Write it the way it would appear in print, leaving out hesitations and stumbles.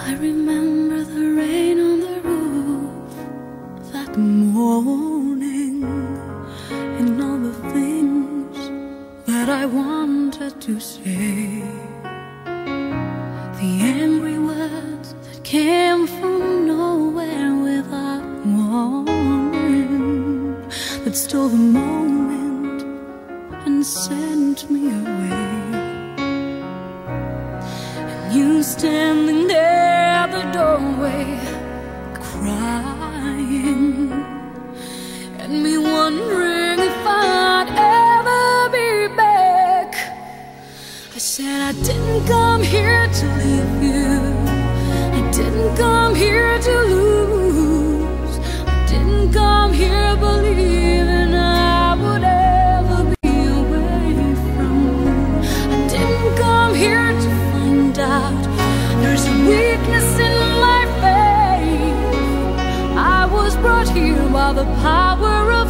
I remember the rain on the roof that morning, and all the things that I wanted to say, the angry words that came from nowhere without warning, that stole the moment and sent me away. And you standing there at the doorway, crying, and me wondering if I'd ever be back. I said I didn't come here to leave you, I didn't come here to lose, I didn't come here believing I would ever be away from you. I didn't come here to find out there's a weakness in my faith. I was brought here by the power of